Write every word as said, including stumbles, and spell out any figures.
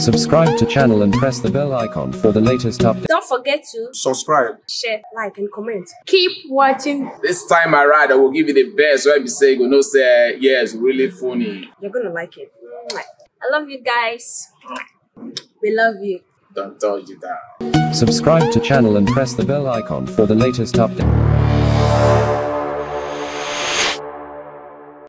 Subscribe to channel and press the bell icon for the latest update. Don't forget to subscribe, share, like, and comment. Keep watching. This time around, I will give you the best. Where we say, you know, say, yeah, it's really funny. You're gonna like it. I love you guys. We love you. Don't touch it down. Subscribe to channel and press the bell icon for the latest update.